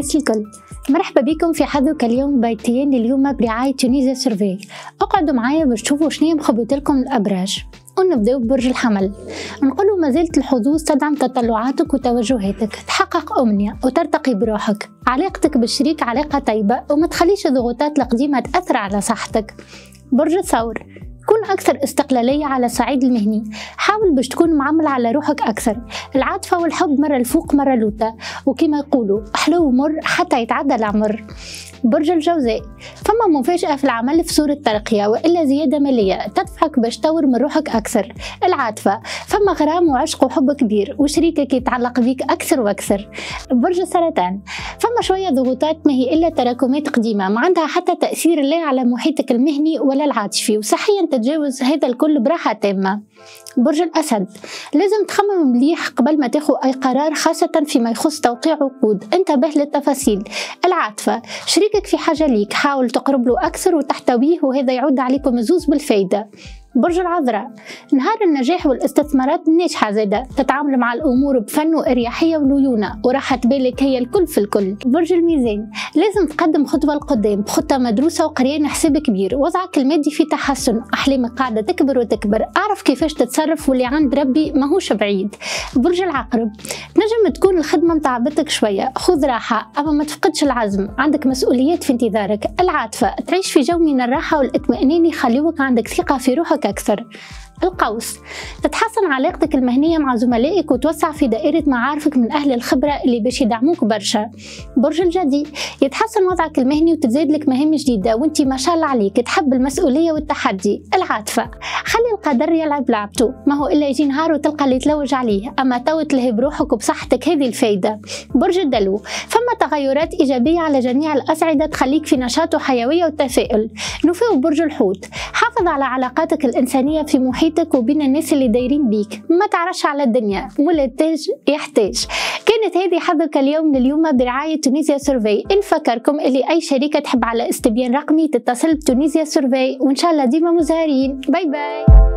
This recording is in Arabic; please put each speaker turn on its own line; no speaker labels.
الناس الكل، مرحبا بكم في حدث اليوم بيتين اليوم برعاية تونيزيا سيرفي. اقعدوا معايا باش تشوفوا شنو مخبيت لكم الابراج. ونبداو ببرج الحمل. نقولوا ما زالت الحظوظ تدعم تطلعاتك وتوجهاتك، تحقق أمنية وترتقي بروحك، علاقتك بالشريك علاقة طيبة وما تخليش الضغوطات القديمة تأثر على صحتك. برج الثور، كن أكثر استقلالية على الصعيد المهني، حاول باش تكون معمل على روحك أكثر. العاطفة والحب مرة الفوق مرة لوطة، وكما يقولوا حلو ومر حتى يتعدى العمر. برج الجوزاء، فما مفاجأة في العمل في صورة ترقية وإلا زيادة مالية تدفعك باش تطور من روحك أكثر. العاطفة، فما غرام وعشق وحب كبير وشريكك يتعلق بيك أكثر وأكثر. برج السرطان، فما شوية ضغوطات ما هي إلا تراكمات قديمة ما عندها حتى تأثير لا على محيطك المهني ولا العاطفي، وصحيا تتجاوز هذا الكل براحة تامة. برج الأسد، لازم تخمم مليح قبل ما تاخذ أي قرار، خاصة فيما يخص توقيع عقود، انتبه للتفاصيل. العاطفة، شريكك في حاجة ليك، حاول تقرب له أكثر وتحتويه وهذا يعود عليكم الزوز بالفايدة. برج العذراء، نهار النجاح والاستثمارات الناجحة زادة، تتعامل مع الأمور بفن وإريحية وليونة وراحة بالك هي الكل في الكل. برج الميزان، لازم تقدم خطوة لقدام بخطة مدروسة وقريان حساب كبير، وضعك المادي في تحسن، أحلامك قاعدة تكبر وتكبر، أعرف كيفاش تتصرف واللي عند ربي ماهوش بعيد. برج العقرب، نجم تكون الخدمة متعبتك شوية، خذ راحة أما ما تفقدش العزم، عندك مسؤوليات في انتظارك. العاطفة، تعيش في جو من الراحة والاطمئنان يخليوك عندك ثقة في روحك أكثر. القوس، تتحسن علاقتك المهنية مع زملائك وتوسع في دائرة معارفك من أهل الخبرة اللي باش يدعموك برشا. برج الجدي، يتحسن وضعك المهني وتزيد لك مهام جديدة وانتي ما شاء الله عليك تحب المسؤولية والتحدي. العاطفة، خلي القدر يلعب لعبته، ما هو إلا يجي نهار وتلقى اللي تلوج عليه، أما تو تلهي بروحك وبصحتك هذه الفايدة. برج الدلو، فما تغيرات إيجابية على جميع الأصعدة تخليك في نشاط وحيوية وتفاؤل. نوفي برج الحوت، حافظ على علاقاتك الإنسانية في محيطك وبين الناس اللي دايرين بيك، ما تعرفش على الدنيا ولا التاج يحتاج. كانت هذه حظك اليوم لليوم برعاية تونيزيا سيرفي. نفكركم اللي أي شركة تحب على استبيان رقمي تتصل بتونيزيا سيرفي، وإن شاء الله ديما مزهرين. باي باي.